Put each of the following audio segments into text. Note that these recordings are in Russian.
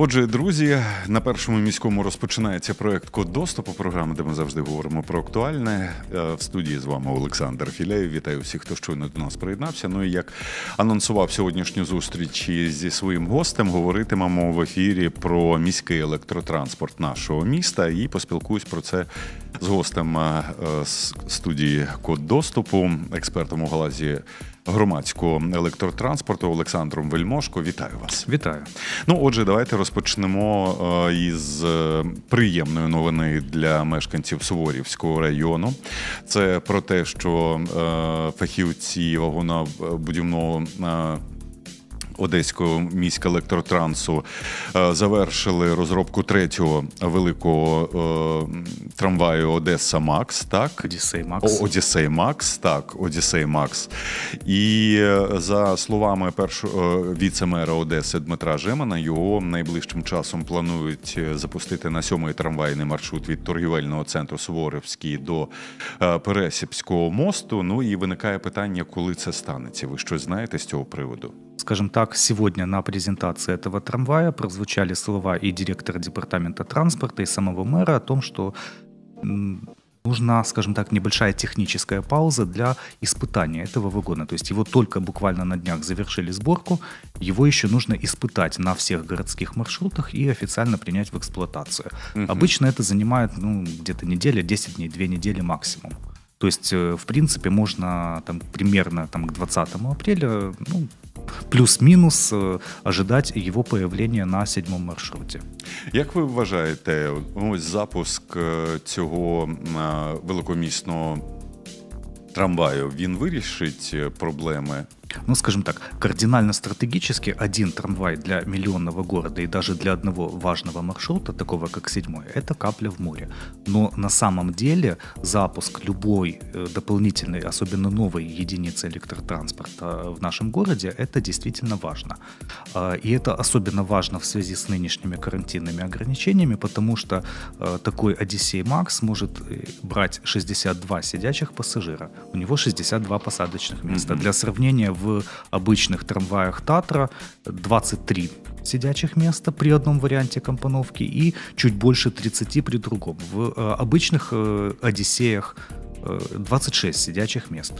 Отже, друзі, на Першому міському розпочинається проект «Код доступу», програма, де ми завжди говоримо про актуальне. В студії з вами Олександр Філяєв. Вітаю всіх, хто щойно до нас приєднався. Ну і як анонсував сьогоднішню зустріч зі своїм гостем, говоритимемо в ефірі про міський електротранспорт нашого міста. І поспілкуюсь про це з гостем з студії «Код доступу», експертом у галузі громадського електротранспорту Олександром Вельмошко. Вітаю вас. Вітаю. Ну, отже, давайте розпочнемо із приємної новини для мешканців Суворівського району. Це про те, що фахівці вагонобудівного Одеського міськелектротрансу завершили розробку третього великого трамваю Одеса Макс, так? Одіссей Макс. І за словами віце-мера Одеси Дмитра Жемана, його найближчим часом планують запустити на 7-й трамвайний маршрут від торгівельного центру Суворівський до Пересипського мосту. Ну і виникає питання, коли це станеться. Ви щось знаєте з цього приводу? Скажем так, сегодня на презентации этого трамвая прозвучали слова и директора департамента транспорта, и самого мэра о том, что нужна, скажем так, небольшая техническая пауза для испытания этого вагона. То есть его только буквально на днях завершили сборку, его еще нужно испытать на всех городских маршрутах и официально принять в эксплуатацию. Обычно это занимает где-то неделя, 10 дней, 2 недели максимум. То есть, в принципе, можно примерно к 20 апреля, плюс-мінус ожидать його появлення на 7-му маршруті. Як ви вважаєте, ось запуск цього великомісного трамваю, він вирішить проблеми? Скажем так, кардинально-стратегически один трамвай для миллионного города и даже для одного важного маршрута, такого как 7-й, это капля в море. Но на самом деле запуск любой дополнительной, особенно новой единицы электротранспорта в нашем городе, это действительно важно. И это особенно важно в связи с нынешними карантинными ограничениями, потому что такой Одиссей Макс может брать 62 сидячих пассажира. У него 62 посадочных места. Для сравнения, в обычных трамваях Татра 23 сидячих места при одном варианте компоновки и чуть больше 30 при другом. В обычных Одиссеях 26 сидячих мест.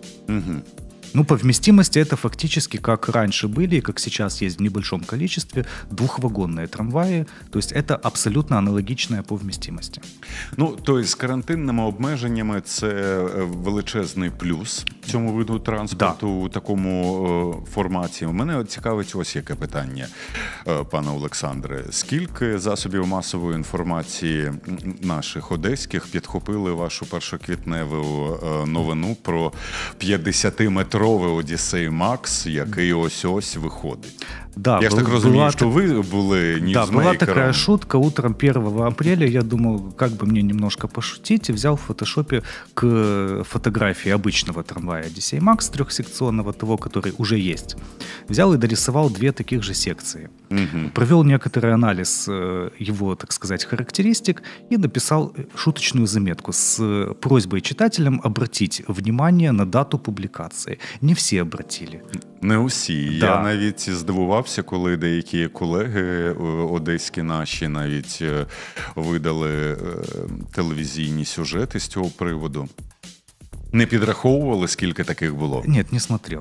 По вместимости это фактически как раньше были и как сейчас есть в небольшом количестве двухвагонные трамваї. То есть это абсолютно аналогічне по вмістимості. Тобто з карантинними обмеженнями це величезний плюс цьому виду транспорту у такому форматі. Мене цікавить ось яке питання, пане Олександре. Скільки засобів масової інформації наших одеських підхопили вашу першоквітневу новину про 50-метровий Одіссей Макс, який ось-ось виходить? Да, я ж так розумію, що ви були ньюсмейкером. Да, была такая шутка. Утром 1 апреля я думал, как бы мне немножко пошутить, и взял в фотошопе к фотографии обычного трамвая Одиссей Макс трехсекционного, того, который уже есть. Взял и дорисовал 2 таких же секции. Провел некоторый анализ его, так сказать, характеристик и написал шуточную заметку с просьбой читателям обратить внимание на дату публикации. Не всі обратили. Не усі. Да. Я навіть здивувався, коли деякі колеги одеські наші навіть видали телевізійні сюжети з цього приводу. Не підраховували, скільки таких було? Нет, не смотрел.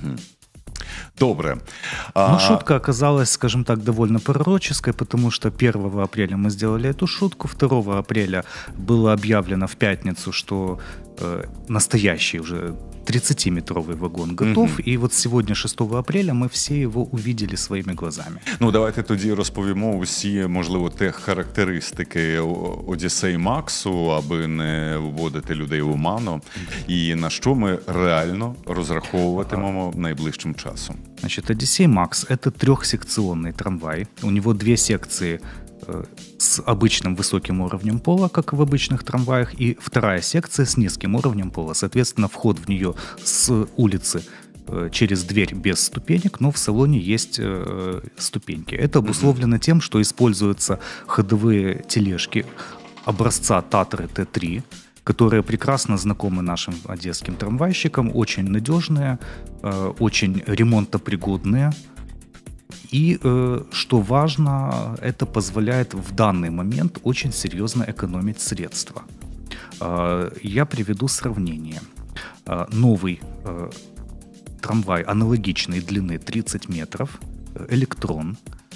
Добре. Шутка оказалась, скажем так, довольно пророческой, потому что 1 апреля мы сделали эту шутку, 2 апреля было объявлено в пятницу, что настоящий уже 30-метровый вагон готов, і от сьогодні, 6 апреля, ми всі його увидели своїми глазами. Давайте тоді розповімо усі, можливо, характеристики Одіссей Максу, аби не вводити людей в оману, і на що ми реально розраховуватимемо найближчим часом. Значит, Одиссей Макс – это трехсекционный трамвай. У него 2 секции с обычным высоким уровнем пола, как в обычных трамваях, и 2 секция с низким уровнем пола. Соответственно, вход в нее с улицы через дверь без ступенек, но в салоне есть ступеньки. Это обусловлено тем, что используются ходовые тележки образца Татры Т3, которые прекрасно знакомы нашим одесским трамвайщикам, очень надежные, очень ремонтопригодные. И, что важно, это позволяет в данный момент очень серьезно экономить средства. Я приведу сравнение. Новый трамвай аналогичной длины 30 метров, электрон,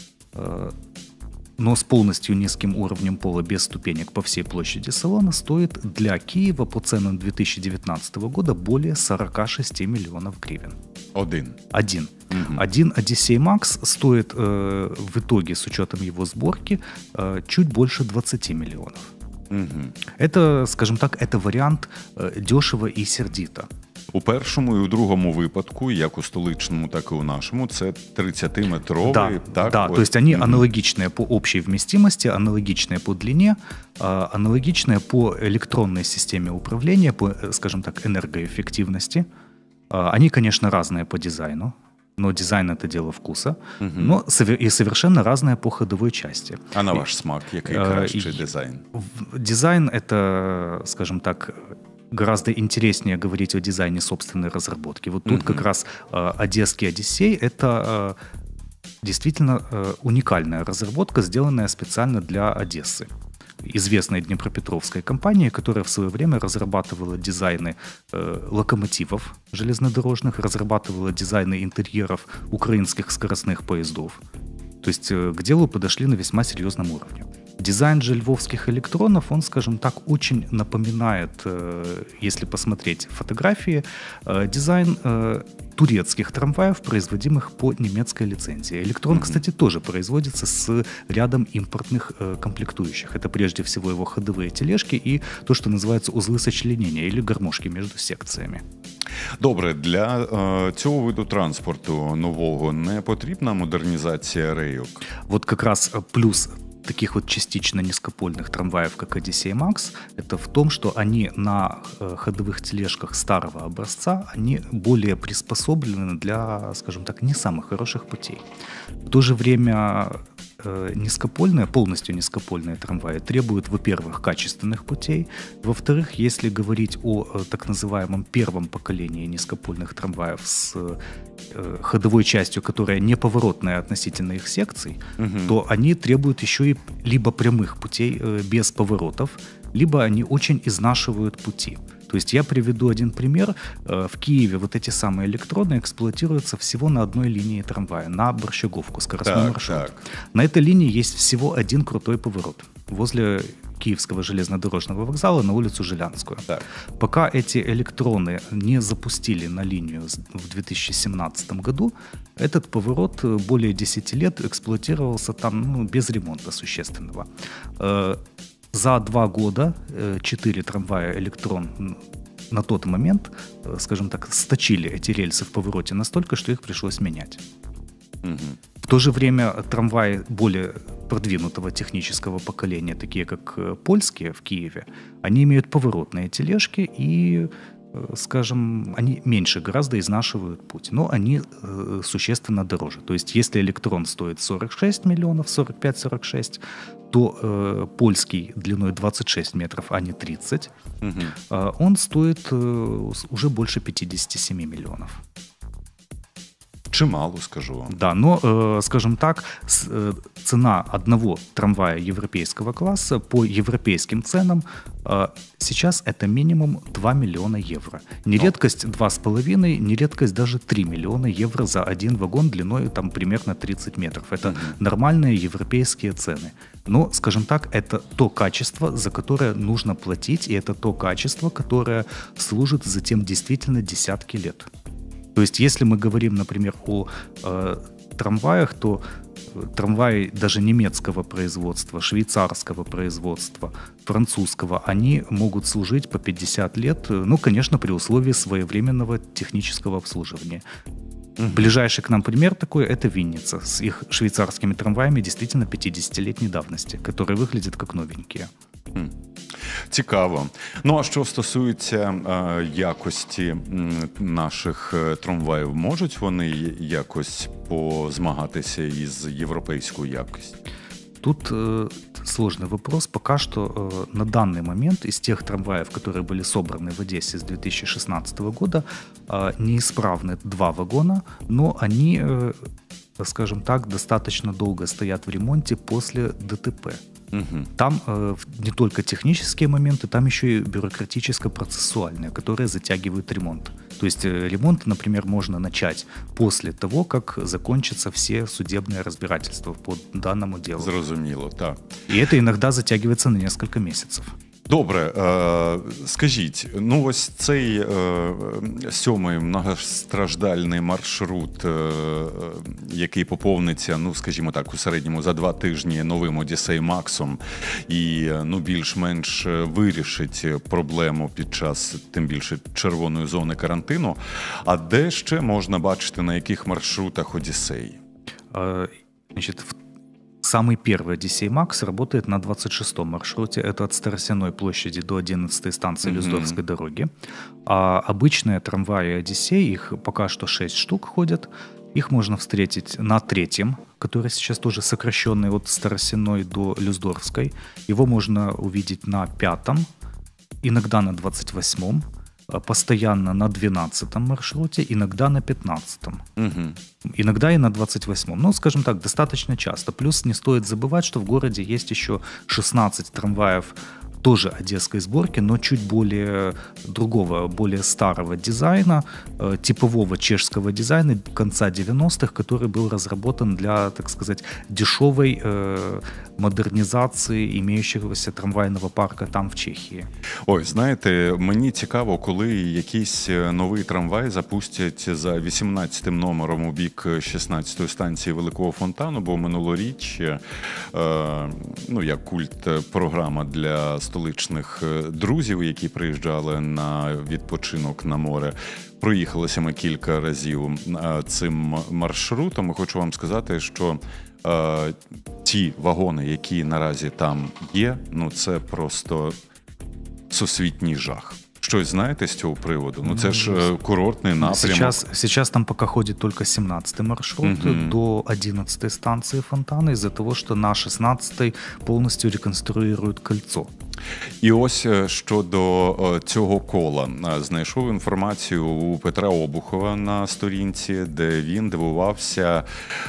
но с полностью низким уровнем пола, без ступенек по всей площади салона, стоит для Киева по ценам 2019 года более 46 миллионов гривен. Один. Один Одиссей Макс стоит в итоге, с учетом его сборки, чуть больше 20 миллионов. Это, скажем так, это варіант дешево і сердито. У першому і у другому випадку, як у столичному, так і у нашому, це 30-метровий. Да, так, да, то есть они аналогичные по общей вместимости, аналогичные по длине, аналогичные по электронной системе управления, по, скажем так, энергоэффективности. Они, конечно, разные по дизайну, но дизайн — это дело вкуса, но и совершенно разные по ходовой части. А на ваш смак, який кращий дизайн? Дизайн — это, скажем так, гораздо интереснее говорить о дизайне собственной разработки. Вот тут как раз Одесский Одиссей — это действительно уникальная разработка, сделанная специально для Одессы. Известной днепропетровской компании, которая в свое время разрабатывала дизайны локомотивов железнодорожных, разрабатывала дизайны интерьеров украинских скоростных поездов. То есть к делу подошли на весьма серьезном уровне. Дизайн же львовских электронов, он, скажем так, очень напоминает, если посмотреть фотографии, дизайн турецких трамваев, производимых по немецкой лицензии. Электрон, кстати, тоже производится с рядом импортных комплектующих. Это прежде всего его ходовые тележки и то, что называется узлы сочленения или гармошки между секціями. Добре, для цього виду транспорту нового не потрібна модернізація рейок? Вот как раз плюс таких вот частично низкопольных трамваев, как Одиссей Макс, это в том, что они на ходовых тележках старого образца, они более приспособлены для, скажем так, не самых хороших путей. В то же время низкопольные, полностью низкопольные трамваи требуют, во-первых, качественных путей, во-вторых, если говорить о так называемом первом поколении низкопольных трамваев с ходовой частью, которая неповоротная относительно их секций, то они требуют еще и либо прямых путей без поворотов, либо они очень изнашивают пути. То есть я приведу один пример. В Киеве вот эти самые электроны эксплуатируются всего на одной линии трамвая, на Борщаговку, скоростной маршрут. Так. На этой линии есть всего один крутой поворот возле Киевского железнодорожного вокзала на улицу Жилянскую. Так. Пока эти электроны не запустили на линию в 2017 году, этот поворот более 10 лет эксплуатировался там без ремонта существенного. За 2 года 4 трамвая «Электрон» на тот момент, скажем так, сточили эти рельсы в повороте настолько, что их пришлось менять. В то же время трамваи более продвинутого технического поколения, такие как польские в Киеве, они имеют поворотные тележки и, скажем, они меньше гораздо изнашивают путь, но они существенно дороже. То есть если «Электрон» стоит 46 миллионов, 45-46, то польский длиной 26 метров, а не 30, он стоит уже больше 57 миллионов. Чимало, скажу вам. Да, но, скажем так, цена одного трамвая европейского класса по европейским ценам сейчас это минимум 2 миллиона евро. Нередкость 2,5, нередкость даже 3 миллиона евро за один вагон длиной там примерно 30 метров. Это нормальные европейские цены. Но, скажем так, это то качество, за которое нужно платить, и это то качество, которое служит затем действительно десятки лет. То есть, если мы говорим, например, о трамваях, то трамваи даже немецкого производства, швейцарского производства, французского, они могут служить по 50 лет, ну, конечно, при условии своевременного технического обслуживания. Ближайший к нам пример такой — это Винница с их швейцарскими трамваями действительно 50-летней давности, которые выглядят как новенькие. Цікаво. Ну, а що стосується якості наших трамваїв, можуть вони якось позмагатися із європейською якістю? Тут сложный вопрос. Пока что на данный момент из тех трамваев, которые были собраны в Одессе с 2016 года, неисправны 2 вагона, но они скажем так, достаточно долго стоят в ремонте после ДТП. Там не только технические моменты, там еще и бюрократическо-процессуальные, которые затягивают ремонт. То есть ремонт, например, можно начать после того, как закончатся все судебные разбирательства по данному делу. Зрозуміло, так. И это иногда затягивается на несколько месяцев. Добре, скажіть, ну ось цей 7-й многостраждальний маршрут, який поповниться, ну скажімо так, у середньому за 2 тижні новим Одіссей Максом і ну більш-менш вирішить проблему під час, тим більше, червоної зони карантину, а де ще можна бачити, на яких маршрутах Одіссей? Значит, самый первый Одиссей Макс работает на 26-м маршруте. Это от Старосяной площади до 11-й станции Люздорфской дороги. А обычные трамваи Одиссей, их пока что 6 штук ходят. Их можно встретить на 3-м, который сейчас тоже сокращенный от Старосяной до Люздорфской. Его можно увидеть на 5-м, иногда на 28-м, постоянно на 12-м маршруте, иногда на 15-м. Иногда и на 28-м. Ну, скажем так, достаточно часто. Плюс не стоит забывать, что в городе есть еще 16 трамваев тоже одесской сборки, но чуть более другого, более старого дизайна, типового чешского дизайна конца 90-х, который был разработан для, так сказать, дешевой модернізації імеючогося трамвайного парка там в Чехії. Ой, знаєте, мені цікаво, коли якийсь новий трамвай запустять за 18-м номером у бік 16-ї станції Великого Фонтану, бо минулоріч, ну, як культ-програма для столичних друзів, які приїжджали на відпочинок на море, проїхалися ми кілька разів цим маршрутом. І хочу вам сказати, що ті вагони, які наразі там є, ну це просто всесвітній жах. Щось знаєте з цього приводу? Ну це ж курортний напрямок. Сейчас там пока ходит только 17-й маршрут до 11-й станции Фонтана, из-за того, что на 16-й полностью реконструируют кольцо. І ось щодо цього кола. Знайшов інформацію у Петра Обухова на сторінці, де він дивувався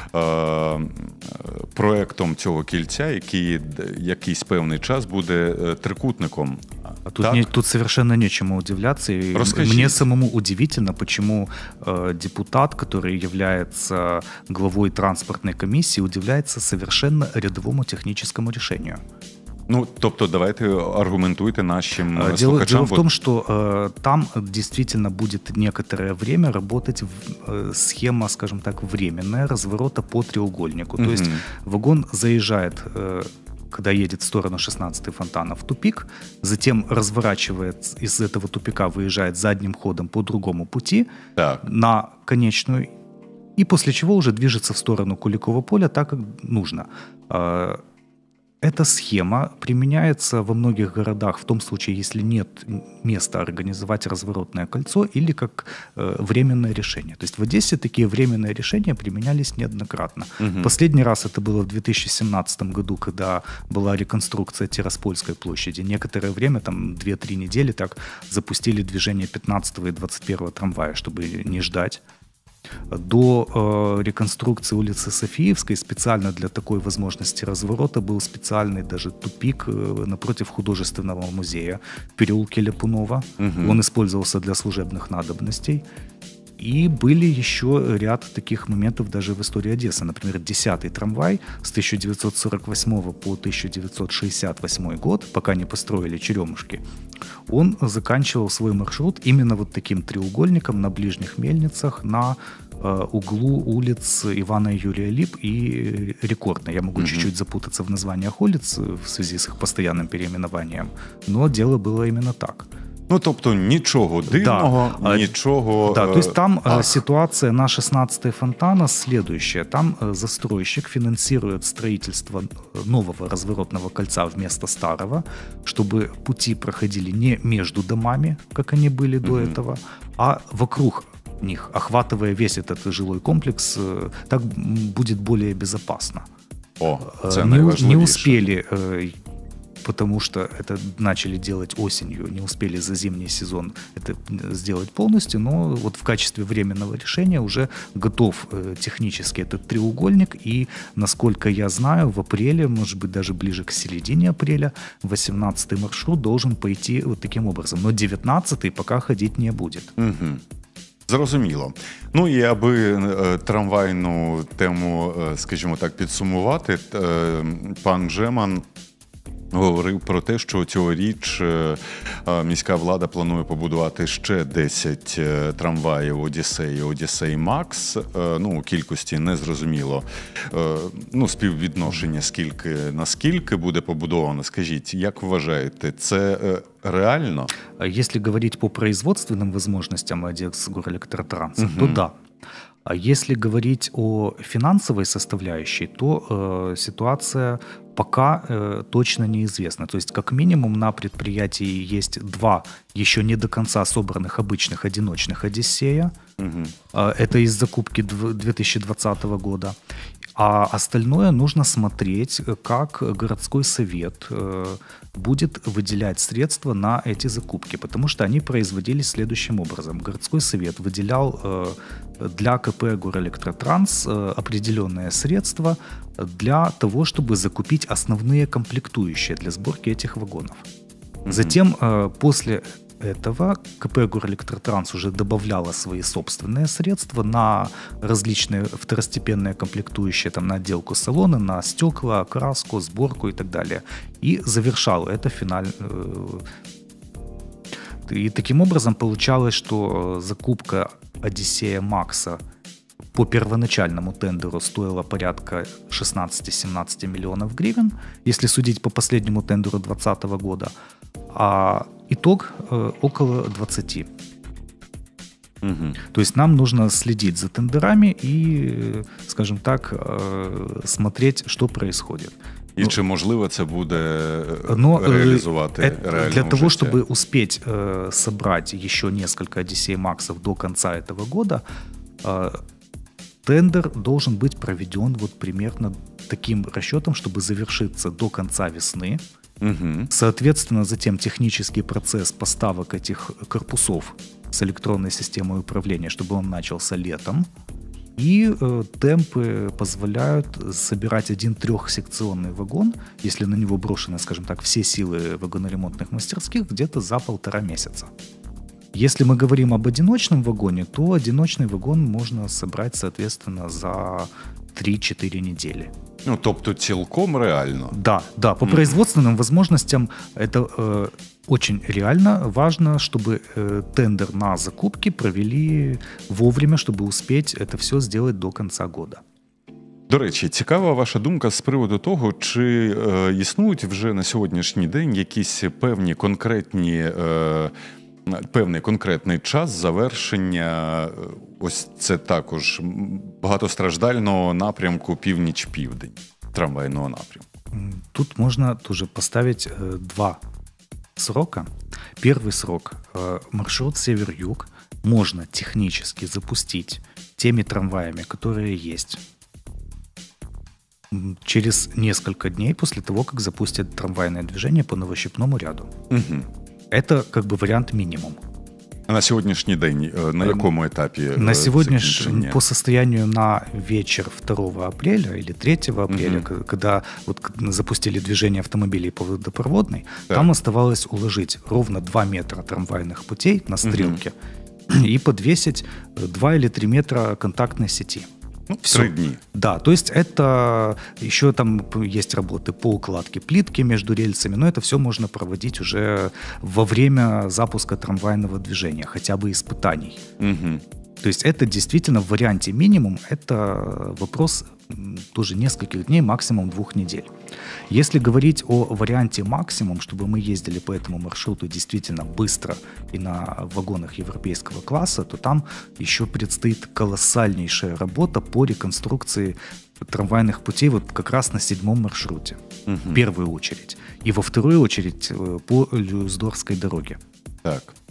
проектом цього кільця, який якийсь певний час буде трикутником. Тут совершенно нечему удивляться. И мне самому удивительно, почему депутат, который является главой транспортной комиссии, удивляется совершенно рядовому техническому решению. Ну, тобто, давайте аргументуйте нашим слухачам. Дело в том, что там действительно будет некоторое время работать схема, скажем так, временная, разворота по треугольнику. То есть вагон заезжает, когда едет в сторону 16-й Фонтана, в тупик, затем разворачивает из этого тупика, выезжает задним ходом по другому пути на конечную, и после чего уже движется в сторону Куликова поля так, как нужно. Эта схема применяется во многих городах в том случае, если нет места организовать разворотное кольцо или как временное решение. То есть в Одессе такие временные решения применялись неоднократно. Последний раз это было в 2017 году, когда была реконструкция Тираспольской площади. Некоторое время, там 2-3 недели, так запустили движение 15 и 21 трамвая, чтобы не ждать. До реконструкции улицы Софиевской специально для такой возможности разворота был специальный даже тупик напротив художественного музея в переулке Ляпунова. Он использовался для служебных надобностей. И были еще ряд таких моментов даже в истории Одессы. Например, 10-й трамвай с 1948 по 1968 год, пока не построили Черемушки, он заканчивал свой маршрут именно вот таким треугольником на ближних мельницах на углу улиц Ивана и Юрия Лип и Рекордной. Я могу чуть-чуть запутаться в названиях улиц в связи с их постоянным переименованием, но дело было именно так. Ну, тобто нічого дивного, нічого... Да, то есть там ситуация на 16-й Фонтана следующая. Там застройщик финансирует строительство нового разворотного кольца вместо старого, чтобы пути проходили не между домами, как они были до этого, а вокруг них, охватывая весь этот жилой комплекс, так будет более безопасно. О, це найважливіше. Не успели потому что это начали делать осенью, не успели за зимний сезон это сделать полностью, но вот в качестве временного решения уже готов технически этот треугольник, и, насколько я знаю, в апреле, может быть, даже ближе к середине апреля, 18-й маршрут должен пойти вот таким образом, но 19-й пока ходить не будет. Угу. Зрозуміло. Ну і аби трамвайну тему, скажімо так, підсумувати, пан Жеман говорив про те, що цьогоріч міська влада планує побудувати ще 10 трамваїв «Одіссей» і «Одіссей Макс». Ну, у кількості незрозуміло. Ну, співвідношення наскільки буде побудовано. Скажіть, як вважаєте, це реально? Если говорить по производственным возможностям Одессгорэлектротранса, то да. А если говорить о финансовой составляющей, то ситуация пока точно неизвестна. То есть, как минимум, на предприятии есть 2 еще не до конца собранных обычных одиночных «Одиссея». Угу. Это из закупки 2020 года. А остальное нужно смотреть, как городской совет будет выделять средства на эти закупки, потому что они производились следующим образом. Городской совет выделял для КП «Горэлектротранс» определенные средства для того, чтобы закупить основные комплектующие для сборки этих вагонов. Затем, после этого КП «Горэлектротранс» уже добавляла свои собственные средства на различные второстепенные комплектующие, там, на отделку салона, на стекла, окраску, сборку и так далее. И завершала это финально. И таким образом получалось, что закупка «Одиссея Макса» по первоначальному тендеру стоила порядка 16-17 миллионов гривен, если судить по последнему тендеру 2020 года, а итог около 20. Угу. То есть нам нужно следить за тендерами и, скажем так, смотреть, что происходит. І чи можливо це буде реалізувати реально для того, чтобы успеть собрать еще несколько «Одиссей Максов» до конца этого года, тендер должен быть проведен вот примерно таким расчетом, чтобы завершиться до конца весны. Угу. Соответственно, затем технический процесс поставок этих корпусов с электронной системой управления, чтобы он начался летом. И темпы позволяют собирать один 3-секционный вагон, если на него брошены, скажем так, все силы вагоноремонтных мастерских, где-то за 1,5 месяца. Если мы говорим об одиночном вагоне, то одиночный вагон можно собрать, соответственно, за 3-4 недели. Ну, тобто цілком реально. Да, по производственным возможностям это очень реально. Важно, чтобы тендер на закупки провели вовремя, чтобы успеть это все сделать до конца года. До речі, цікава ваша думка з приводу того, чи існують вже на сьогоднішній день якісь певний конкретний час завершення ось це також багатостраждального напрямку північ-південь, трамвайного напрямку. Тут можно тоже поставить 2 срока. Первый срок. Маршрут север-юг можно технически запустить теми трамваями, которые есть, через несколько дней после того, как запустят трамвайное движение по новощипному ряду. Угу. Это как бы вариант минимум. А на сегодняшний день на каком этапе? На сегодняшний, по состоянию на вечер 2 апреля или 3 апреля, когда вот запустили движение автомобилей по водопроводной, там оставалось уложить ровно 2 метра трамвайных путей на стрелке и подвесить 2 или 3 метра контактной сети. Ну, 3 дни. Да, то есть это еще там есть работы по укладке плитки между рельсами, но это все можно проводить уже во время запуска трамвайного движения, хотя бы испытаний. Угу. То есть это действительно в варианте минимум, это вопрос тоже нескольких дней, максимум 2 недель. Если говорить о варианте максимум, чтобы мы ездили по этому маршруту действительно быстро и на вагонах европейского класса, то там еще предстоит колоссальнейшая работа по реконструкции трамвайных путей вот как раз на 7-м маршруте, в первую очередь. И во вторую очередь по Люсдорфской дороге. Так.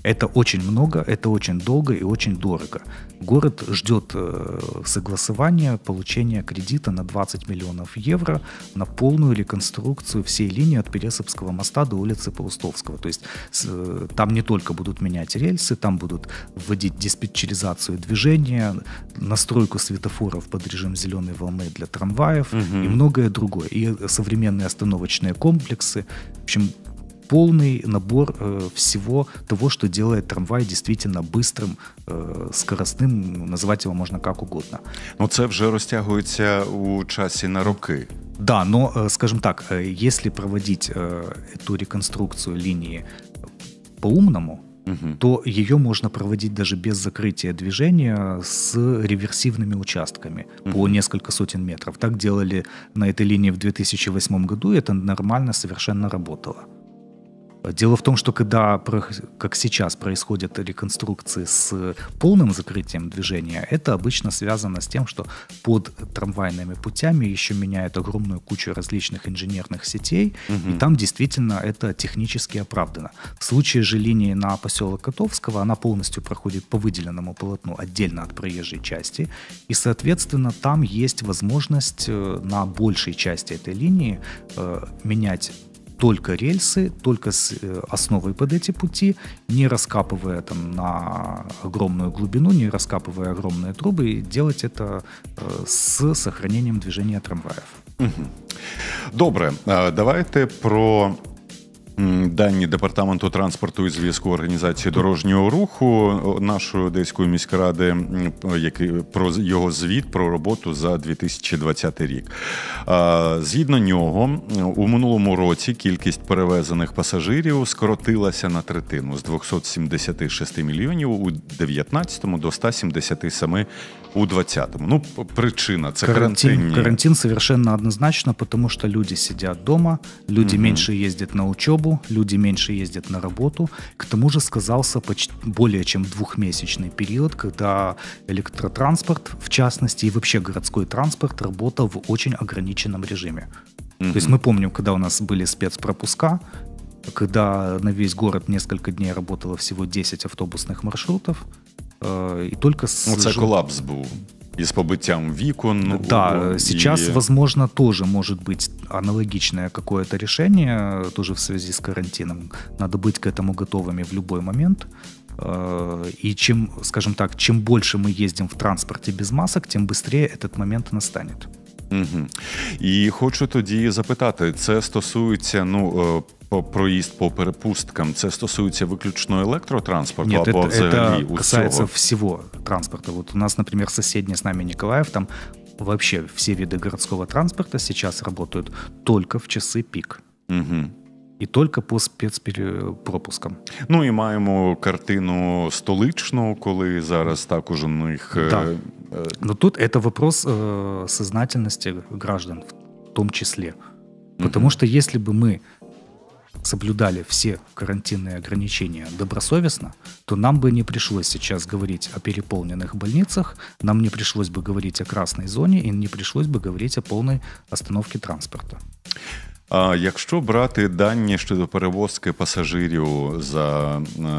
Это очень много, это очень долго и очень дорого. Город ждет согласования, получения кредита на 20 миллионов евро на полную реконструкцию всей линии от Пересыпского моста до улицы Паустовского. То есть там не только будут менять рельсы, там будут вводить диспетчеризацию движения, настройку светофоров под режим зеленой волны для трамваев и многое другое. И современные остановочные комплексы. В общем, полный набор всего того, что делает трамвай действительно быстрым, скоростным, называть его можно как угодно. Но це вже розтягується у часі на роки. Да, но, скажем так, если проводить эту реконструкцию линии по-умному, то ее можно проводить даже без закрытия движения с реверсивными участками по несколько сотен метров. Так делали на этой линии в 2008 году, и это нормально совершенно работало. Дело в том, что когда, как сейчас, происходят реконструкции с полным закрытием движения, это обычно связано с тем, что под трамвайными путями еще меняют огромную кучу различных инженерных сетей, и там действительно это технически оправдано. В случае же линии на поселок Котовского, она полностью проходит по выделенному полотну отдельно от проезжей части, и, соответственно, там есть возможность на большей части этой линии менять только рельсы, только с основой под эти пути, не раскапывая там на огромную глубину, не раскапывая огромные трубы, и делать это с сохранением движения трамваев. Добре, давайте про дані Департаменту транспорту і зв'язку організації дорожнього руху нашої Одеської міськради, про його звіт про роботу за 2020 рік. Згідно нього, у минулому році кількість перевезених пасажирів скоротилася на третину з 276 мільйонів у 2019 до 177 у 2020. Ну, причина – це карантин. Карантин совершенно однозначно, потому что люди сидят дома, люди меньше ездят на учебу, люди меньше ездят на работу. К тому же сказался более чем двухмесячный период, когда электротранспорт, в частности, и вообще городской транспорт работал в очень ограниченном режиме. То есть мы помним, когда у нас были спецпропуска, когда на весь город несколько дней работало всего 10 автобусных маршрутов, и только це колапс був. И с побытием вікон. Да, сейчас, возможно, тоже может быть аналогичное какое-то решение, тоже в связи с карантином. Надо быть к этому готовыми в любой момент. И чем, скажем так, чем больше мы ездим в транспорте без масок, тем быстрее этот момент настанет. І хочу тоді запитати, це стосується, проїзд по перепусткам, це стосується виключно електротранспорту? Нет, або взагалі это касается всего транспорта. Вот у нас, например, соседний с нами Николаев, там вообще все виды городского транспорта сейчас работают только в часы пик. І тільки по спецпропускам. Ну і маємо картину столичну, коли зараз також у них... Да. Но тут это вопрос сознательности граждан в том числе. Потому что если бы мы соблюдали все карантинные ограничения добросовестно, то нам бы не пришлось сейчас говорить о переполненных больницах, нам не пришлось бы говорить о красной зоне и не пришлось бы говорить о полной остановке транспорта. А якщо брати дані щодо перевозки пасажирів за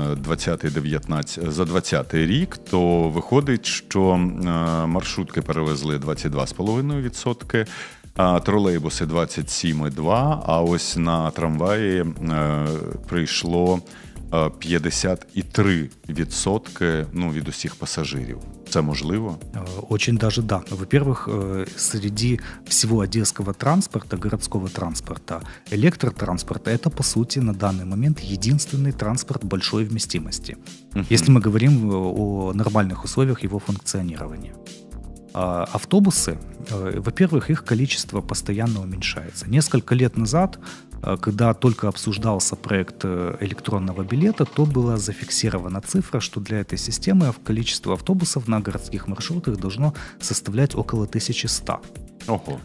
2020 рік, то виходить, що маршрутки перевезли 22,5%, а тролейбуси 27,2%, а ось на трамваї прийшло 53% від усіх пассажирів. Це можливо? Очень даже да. Во-первых, среди всего одесского транспорта, городского транспорта, электротранспорт – это, по сути, на данный момент единственный транспорт большой вместимости. Если мы говорим о нормальных условиях его функционирования. Автобусы, во-первых, их количество постоянно уменьшается. Несколько лет назад, когда только обсуждался проект электронного билета, то была зафиксирована цифра, что для этой системы количество автобусов на городских маршрутах должно составлять около 1100. Ого.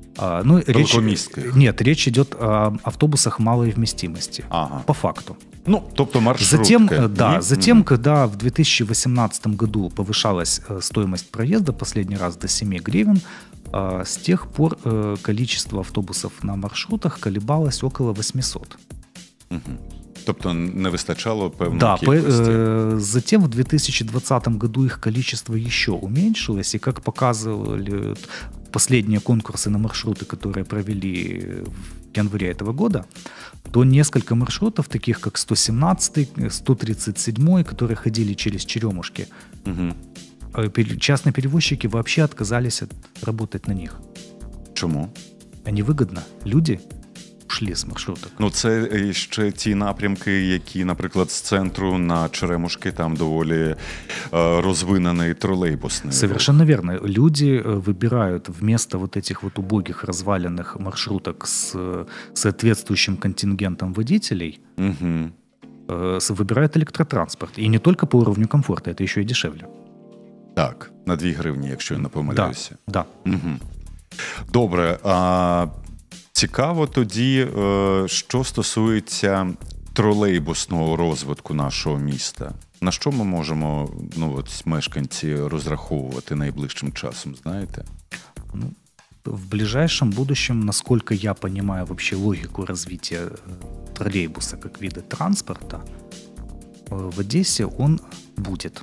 Речь идет о автобусах малой вместимости, по факту. Тобто маршрутка. Затем, когда в 2018 году повышалась стоимость проезда последний раз до 7 гривен, с тех пор количество автобусов на маршрутах колебалось около 800. Тобто не выстачало певной кількості. Да, затем в 2020 году их количество еще уменьшилось, и как показывали последние конкурсы на маршруты, которые провели в январе этого года, то несколько маршрутов, таких как 117, 137, которые ходили через Черемушки, частные перевозчики вообще отказались работать на них. Чому? Невыгодно. Люди ушли з маршруток. Ну, це ще ті напрямки, які, наприклад, з центру на Черемушки, там доволі розвинений тролейбусний. Совершенно верно. Люди выбирают вместо вот этих вот убогих разваленных маршруток с соответствующим контингентом водителей, выбирают электротранспорт. И не только по уровню комфорта, это еще и дешевле. Так, на 2 гривні, якщо я не помиляюся. Да. Добре, цікаво тоді, що стосується тролейбусного розвитку нашого міста. На що ми можемо, мешканці, розраховувати найближчим часом, знаєте? В ближайшем будущем, насколько я понимаю вообще логику развития троллейбуса как вида транспорта, в Одессе он будет.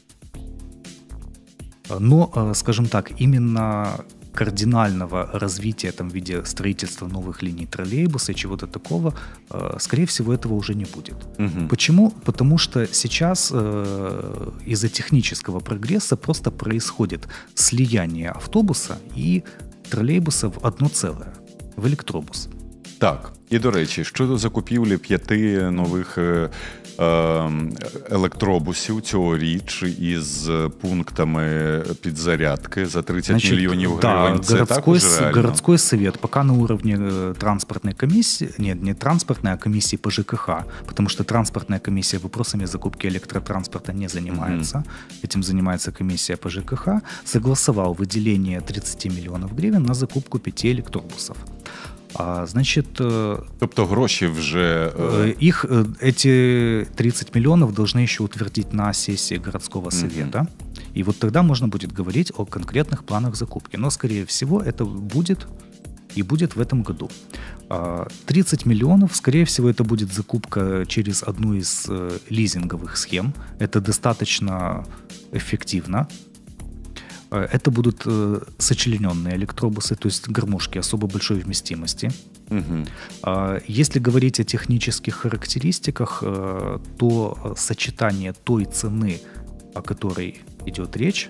Но, скажем так, именно кардинального развития там, в виде строительства новых линий троллейбуса и чего-то такого, скорее всего, этого уже не будет. Почему? Потому что сейчас из-за технического прогресса просто происходит слияние автобуса и троллейбуса в одно целое, в електробус. Так, і до речі, щодо закупівлі 5 нових електробусів цьогоріч із пунктами підзарядки за 30 мільйонів гривень. Да, це так уже реально? Городской совет пока на уровне транспортной комиссии, нет, не транспортной, а комиссии по ЖКХ, потому что транспортная комиссия вопросами закупки электротранспорта не занимается. Этим занимается комиссия по ЖКХ. Согласовал выделение 30 миллионов гривен на закупку 5 электробусов. Значит, тобто гроші вже... Эти 30 миллионов должны еще утвердить на сессии городского совета. И вот тогда можно будет говорить о конкретных планах закупки. Но, скорее всего, это будет и будет в этом году. 30 миллионов, скорее всего, это будет закупка через одну из лизинговых схем. Это достаточно эффективно. Это будут сочлененные электробусы, то есть гармошки особо большой вместимости. Если говорить о технических характеристиках, то сочетание той цены, о которой идет речь,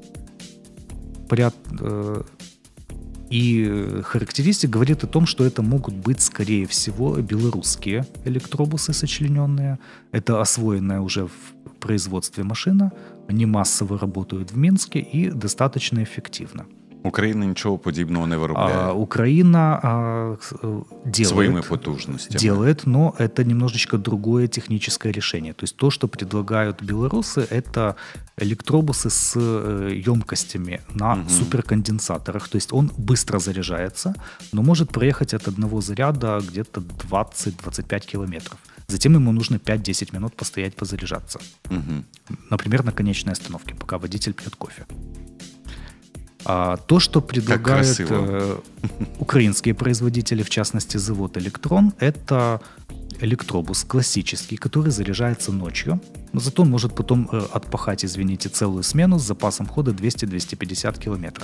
и характеристик говорит о том, что это могут быть, скорее всего, белорусские электробусы сочлененные. Это освоенная уже в производстве машина. Они массово работают в Минске и достаточно эффективно. Україна нічого подібного не виробляє. Украина делает. Своими потужностями. Делает, но это немножечко другое техническое решение. То есть то, что предлагают белорусы, это электробусы с емкостями на суперконденсаторах. То есть он быстро заряжается, но может проехать от одного заряда где-то 20-25 километров. Затем ему нужно 5-10 минут постоять, позаряжаться. Например, на конечной остановке, пока водитель пьет кофе. То, что предлагают украинские производители, в частности завод «Электрон», это электробус классический, который заряжается ночью, но зато он может потом отпахать, извините, целую смену с запасом хода 200-250 километров.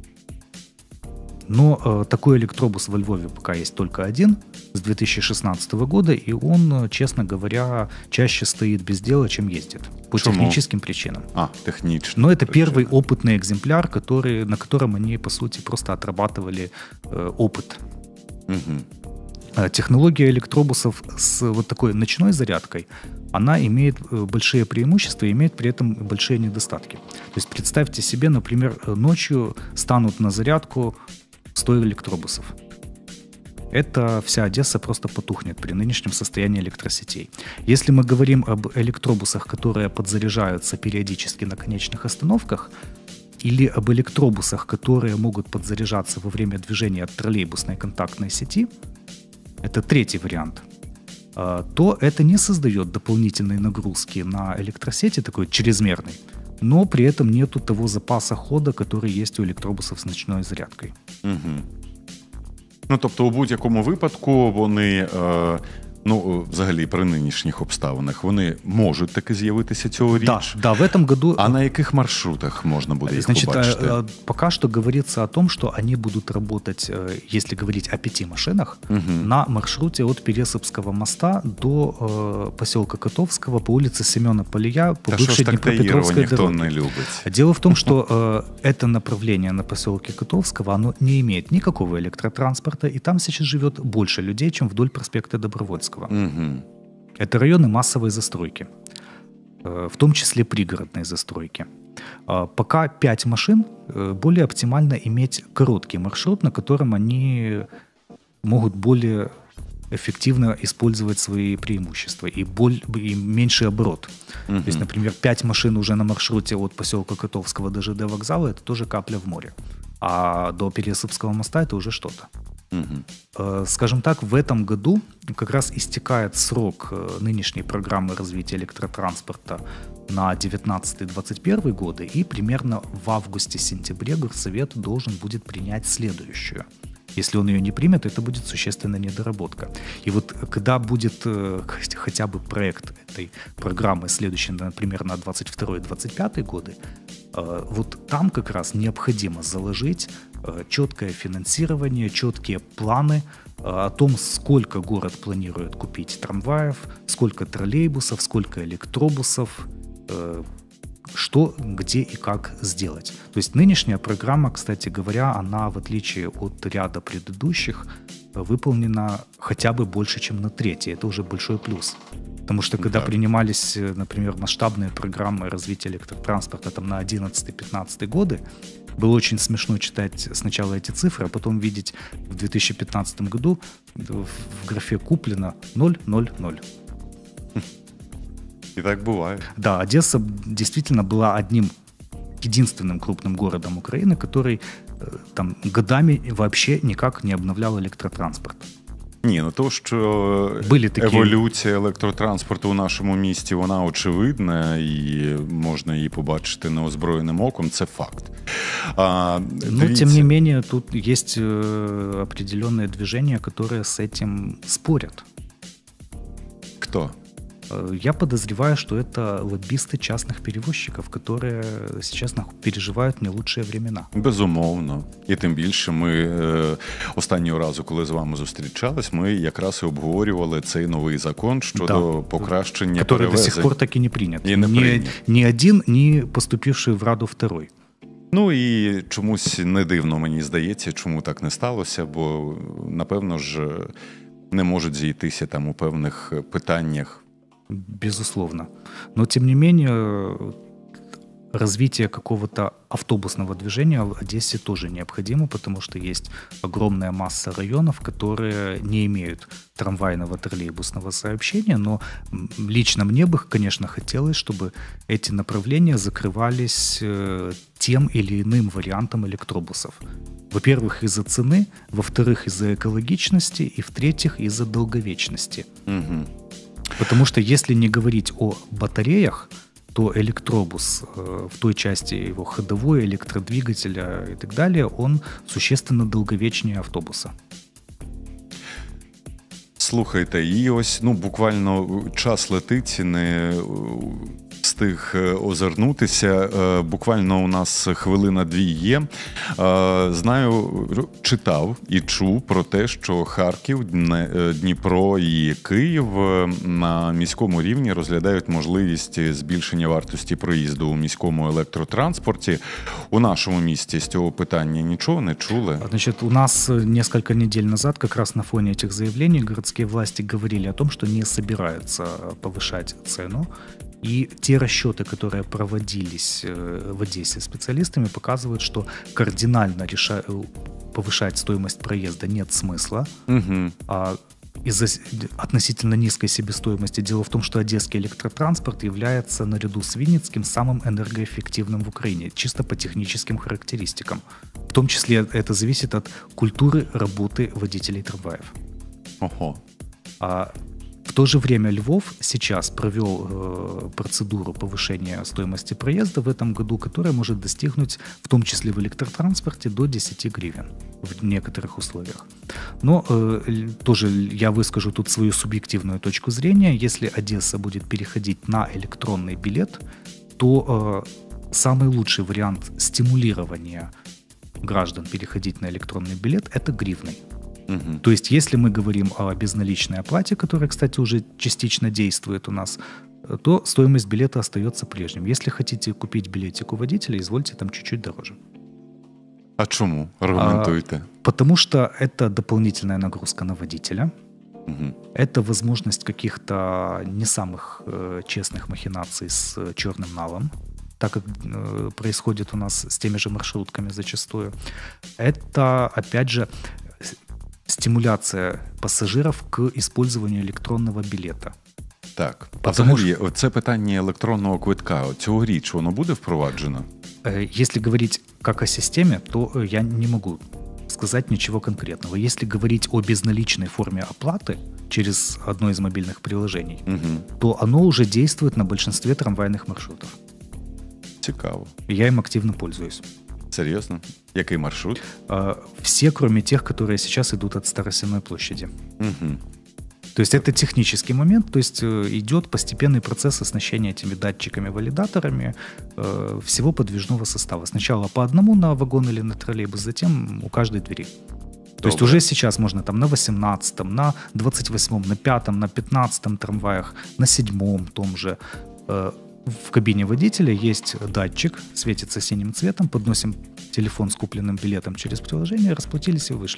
Но такой электробус во Львове пока есть только один с 2016 года, и он, честно говоря, чаще стоит без дела, чем ездит. По техническим причинам. Техническим. Но это первый опытный экземпляр, на котором они, по сути, просто отрабатывали опыт. Технология электробусов с вот такой ночной зарядкой, она имеет большие преимущества и имеет при этом большие недостатки. То есть представьте себе, например, ночью станут на зарядку 100 электробусов. Это вся Одесса просто потухнет при нынешнем состоянии электросетей. Если мы говорим об электробусах, которые подзаряжаются периодически на конечных остановках, или об электробусах, которые могут подзаряжаться во время движения от троллейбусной контактной сети, это третий вариант, то это не создает дополнительной нагрузки на электросети, такой чрезмерной, но при этом нету того запаса хода, который есть у электробусов з ночною зарядкою. Ну, тобто, у будь-якому випадку вони Ну, взагалі, при нинішніх обставинах, вони можуть таки з'явитися цьогоріч? Да, в этом году... А на яких маршрутах можно будет их побачить? Пока что говорится о том, что они будут работать, если говорить о 5 машинах, на маршруте от Пересыпского моста до поселка Котовского по улице Семена Полия по бывшей Днепропетровской дороге. Дело в том, что это направление на поселке Котовского, оно не имеет никакого электротранспорта, и там сейчас живет больше людей, чем вдоль проспекта Добровольского. Это районы массовой застройки, в том числе пригородной застройки. Пока 5 машин, более оптимально иметь короткий маршрут, на котором они могут более эффективно использовать свои преимущества и меньший оборот. То есть, например, 5 машин уже на маршруте от поселка Котовского до ЖД вокзала — это тоже капля в море. А до Пересыпского моста это уже что-то. Скажем так, в этом году как раз истекает срок нынешней программы развития электротранспорта на 19-21 годы, и примерно в августе-сентябре Горсовет должен будет принять следующую. Если он ее не примет, это будет существенная недоработка. И вот когда будет хотя бы проект этой программы следующий, например, на 22-25 годы, вот там как раз необходимо заложить четкое финансирование, четкие планы о том, сколько город планирует купить трамваев, сколько троллейбусов, сколько электробусов, что, где и как сделать. То есть нынешняя программа, кстати говоря, она, в отличие от ряда предыдущих, выполнена хотя бы больше, чем на трети. Это уже большой плюс. Потому что когда принимались, например, масштабные программы развития электротранспорта там, на 11-15 годы, было очень смешно читать сначала эти цифры, а потом видеть в 2015 году в графе «Куплено» 0,00. И так бывает. Да, Одесса действительно была единственным крупным городом Украины, который там годами вообще никак не обновлял електротранспорт. Ні, ну то, що еволюція електротранспорту у нашому місті, вона очевидна, і можна її побачити неозброєним оком, це факт. Но, тем не менее, тут есть определенные движения, которые с этим спорят. Кто? Я подозреваю, что это лоббисты частных перевозчиков, которые сейчас переживають не лучші времена. Безумовно. І тим більше ми останнього разу, коли з вами зустрічались, ми якраз і обговорювали цей новий закон щодо покращення перевезень. Который до сих пор так и не принят. Ни один, ни поступивший в Раду второй. Ну і чомусь не дивно, мені здається, чому так не сталося, бо, напевно ж, не можуть зійтися там у певних питаннях. Безусловно. Но, тем не менее, развитие какого-то автобусного движения в Одессе тоже необходимо, потому что есть огромная масса районов, которые не имеют трамвайного троллейбусного сообщения, но лично мне бы, конечно, хотелось, чтобы эти направления закрывались тем или иным вариантом электробусов. Во-первых, из-за цены, во-вторых, из-за экологичности и, в-третьих, из-за долговечности. Угу. Потому что если не говорить о батареях, то электробус в той части его ходовой, электродвигателя и так далее, он существенно долговечнее автобуса. Слухайте, і ось буквально час летить, не встиг озирнутися. Буквально у нас хвилина-дві є. Знаю, читав і чув про те, що Харків, Дніпро і Київ на міському рівні розглядають можливість збільшення вартості проїзду у міському електротранспорті. У нашому місті з цього питання нічого не чули? Значит, у нас несколько недель назад как раз на фоне этих заявлений городские власти говорили о том, что не собираются повышать цену. И те расчеты, которые проводились в Одессе специалистами, показывают, что кардинально повышать стоимость проезда нет смысла. Угу. Из-за относительно низкой себестоимости. Дело в том, что одесский электротранспорт является наряду с Винницким самым энергоэффективным в Украине, чисто по техническим характеристикам. В том числе это зависит от культуры работы водителей трамваев. Ого. В то же время Львов сейчас провел процедуру повышения стоимости проезда в этом году, которая может достигнуть, в том числе в электротранспорте, до 10 гривен в некоторых условиях. Но тоже я выскажу тут свою субъективную точку зрения. Если Одесса будет переходить на электронный билет, то самый лучший вариант стимулирования граждан переходить на электронный билет – это гривной. Угу. То есть если мы говорим о безналичной оплате, которая, кстати, уже частично действует у нас, то стоимость билета остается прежним. Если хотите купить билетик у водителя, извольте там чуть-чуть дороже. А чему? Аргументуйте. Потому что это дополнительная нагрузка на водителя. Угу. Это возможность каких-то не самых честных махинаций с черным налом, так как происходит у нас с теми же маршрутками зачастую. Это, опять же, стимуляция пассажиров к использованию электронного билета. Так, а взагалі, це питання електронного квитка, цьогоріч воно буде впроваджено? Если говорить как о системе, то я не могу сказать ничего конкретного. Если говорить о безналичной форме оплаты через одно из мобильных приложений, то оно уже действует на большинстве трамвайных маршрутов. Цікаво. Я им активно пользуюсь. Серьезно? Який маршрут? Все, кроме тех, которые сейчас идут от Старосенной площади. Угу. То есть это технический момент, то есть идет постепенный процесс оснащения этими датчиками-валидаторами всего подвижного состава. Сначала по одному на вагон или на троллейбус, затем у каждой двери. То есть уже сейчас можно там на 18-м, на 28-м, на 5-м, на 15-м трамваях, на 7-м том же. В кабине водителя есть датчик, светится синим цветом, подносим телефон с купленным билетом через приложение, расплатились и вышли.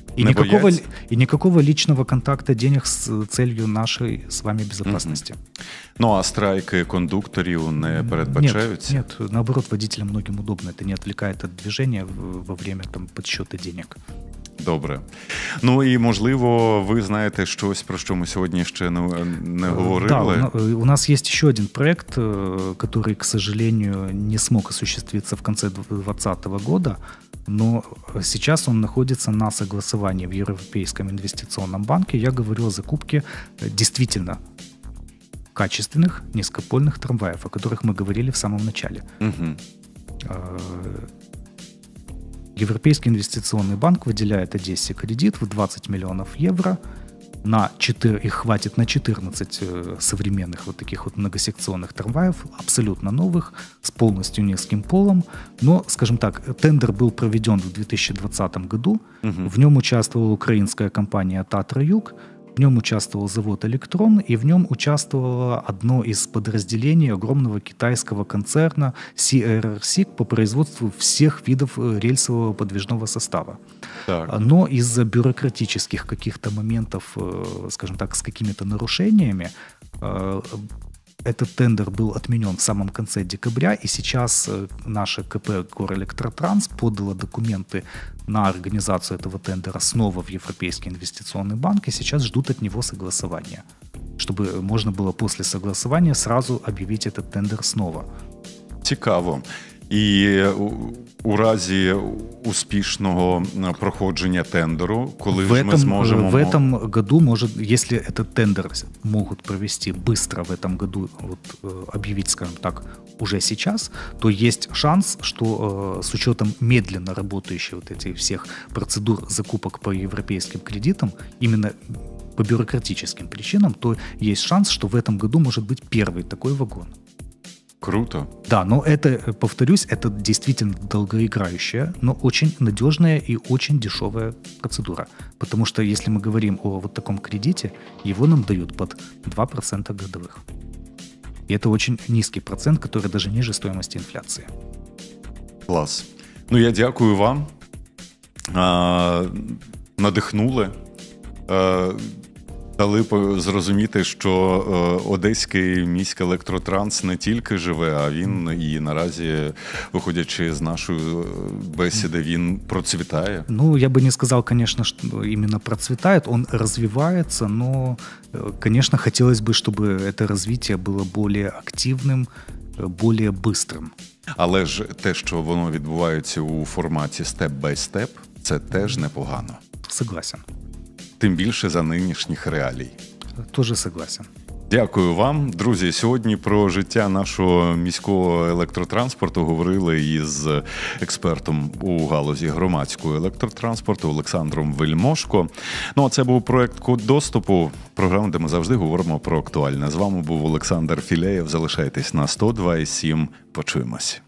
И никакого личного контакта денег с целью нашей с вами безопасности. Ну, а страйки кондукторів не передбачаються? Нет, наоборот, водителям многим удобно. Это не отвлекает от движения во время там, подсчета денег. Добре. Ну і, можливо, ви знаєте щось, про що ми сьогодні ще не говорили. Да, у нас есть еще один проект, который, к сожалению, не смог осуществиться в конце 2020 года, но сейчас он находится на согласовании в Европейском инвестиционном банке. Я говорю о закупке действительно качественных низкопольных трамваев, о которых мы говорили в самом начале. Угу. Европейский инвестиционный банк выделяет Одессе кредит в 20 миллионов евро. Их хватит на 14 современных вот таких вот многосекционных трамваев, абсолютно новых, с полностью низким полом. Но, скажем так, тендер был проведен в 2020 году. Угу. В нем участвовала украинская компания «Татра-Юг», в нем участвовал завод «Электрон», и в нем участвовало одно из подразделений огромного китайского концерна CRRC по производству всех видов рельсового подвижного состава. Так. Но из-за бюрократических каких-то моментов, скажем так, с какими-то нарушениями, этот тендер был отменен в самом конце декабря, и сейчас наше КП «Горэлектротранс» подало документы на организацию этого тендера снова в Европейский инвестиционный банк, и сейчас ждут от него согласования, чтобы можно было после согласования сразу объявить этот тендер снова. Цікаво. І у разі успішного проходження тендеру, коли мы сможем... В этом году, если этот тендер могут провести быстро в этом году, объявить, скажем так, уже сейчас, то есть шанс, что с учетом медленно работающих вот этих всех процедур закупок по европейским кредитам, именно по бюрократическим причинам, то есть шанс, что в этом году может быть первый такой вагон. Круто. Да, но это, повторюсь, это действительно долгоиграющая, но очень надежная и очень дешевая процедура. Потому что если мы говорим о вот таком кредите, его нам дают под 2% годовых. И это очень низкий процент, который даже ниже стоимости инфляции. Клас. Ну, я дякую вам. Надихнули. Дали зрозуміти, що Одеський міський електротранс не тільки живе, а він і наразі, виходячи з нашої бесіди, він процвітає. Ну, я бы не сказал, конечно, что именно процветает, он развивается, но, конечно, хотелось бы, чтобы это развитие было более активным, более быстрым. Але ж те, що воно відбувається у форматі степ-бай-степ, це теж непогано. Согласен. Тим більше за нинішніх реалій. Тоже согласен. Дякую вам. Друзі, сьогодні про життя нашого міського електротранспорту говорили із експертом у галузі громадського електротранспорту Олександром Вельмошко. Ну, а це був проект «Код доступу», програма, де ми завжди говоримо про актуальне. З вами був Олександр Філеєв. Залишайтесь на 102,7. Почуємось.